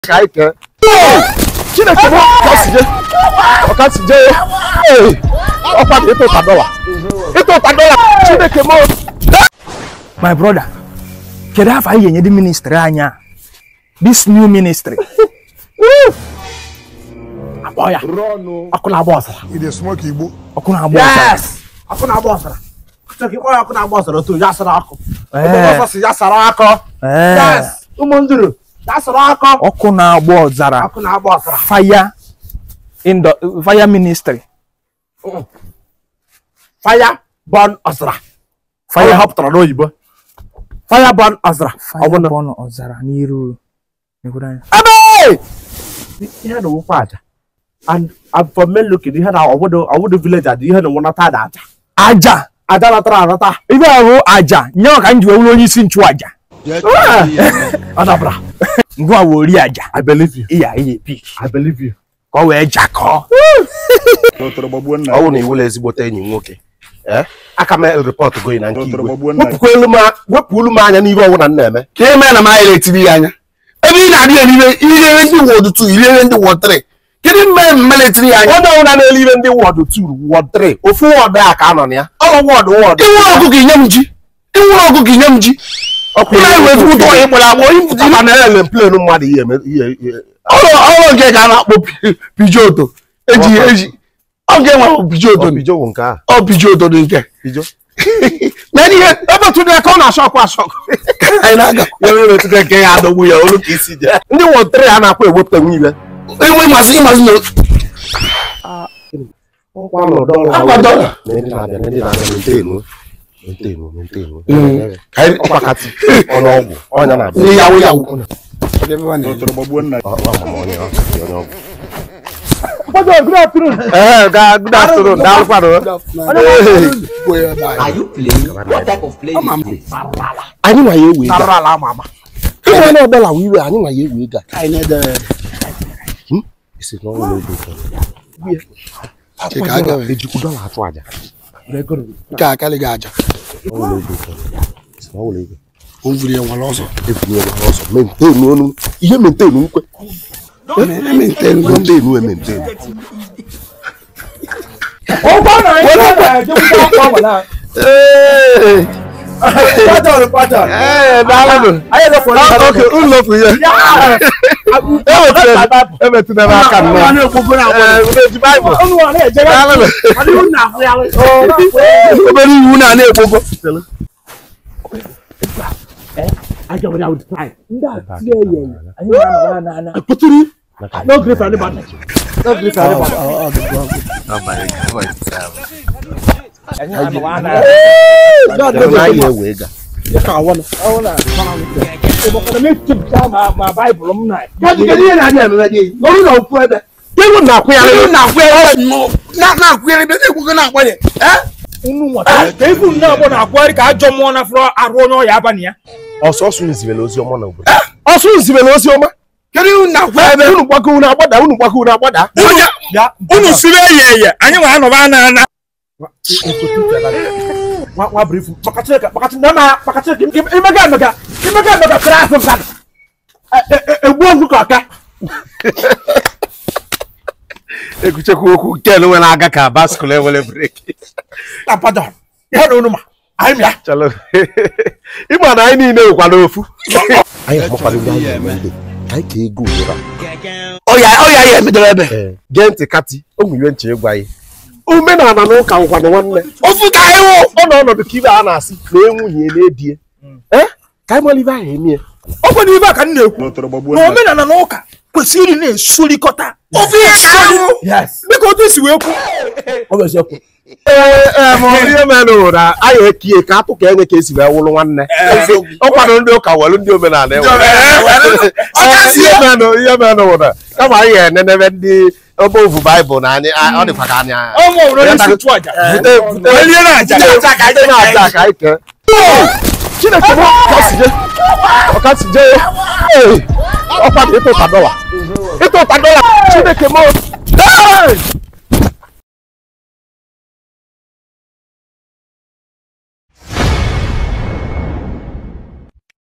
Kaike. Chineke mo kasije. Opa ito $1. Ito $1. Chineke mo. My brother, can I have the ministry anya? This new ministry. Aboya. Akuna boss. It is smoke Igbo. Akuna boss. Yes. Akuna boss. Cheki oya akuna boss to yasara ako. Boss yasara ako. Yes. Umonduru. Yasara ako. Akuna boss zara. Akuna boss. Fire in the fire ministry. Fire burn Azra. Fire help to no Igbo. Fire burn Azra. Fire burn Azra niru. Abe! You had no father. And I'm from men looking, you had our wood village, you had one atada. Aja! Adalata. If I go Aja, no can do only sin to Aja. Adabra. Go worry Aja. I believe you. Yeah, I believe you. Go where Jacko. Only will as what any okay. Eh? I come a report to go in and what Puluman and even one name. Came and a mile to the Anya. Even the 2, even the water. Getting men military, I don't know even the water 2, what 3, or 4 dark canonia. All what. You want cooking Yamji. You want cooking Yamji. Okay, I will put on what I want to play no money here. Oh, get out Pijoto. Okay, well, Pijoto. Oh, Pijoto didn't get Pijo. Many ever to the corner shock. I know to get gay out of the wheel. Look, you see there. You want 3 and I put what the weaver. We must know. $1. Good afternoon. Good afternoon. Are you playing? What type of play is this? I know you will. Mama. I know Bella, we were. I know you will. I know the. This is not really good. Did you go down at Waja? Galigaja. It's not legal. Over here, one also. If you are also maintain one, you maintain. Maintain. Oh, Pattern. Hey, darling. I have for okay, love for you. Yeah. Everything never can. The Bible. I don't know. Oh, very una ne pogo. I go without time. No grief anybody. No grief anybody. Oh my God. My Bible. What brief? Bakacheka, when I got a basket will break. Pardon. I'm ya. I need no one. I can't go. Oh, yeah, Gente Catty. Oh, you went to your way. Oh, men are no count one. Oh, no, the Kiva Anasi, lady. Eh? Come on, leave him. Open the back and no men are no car. Proceeding in Sulikota. Yes, because this will. I a capo can case where one. Oh, I don't know how well do men are there. Come on, and never the above Bible and on the Pagania. Oh, no,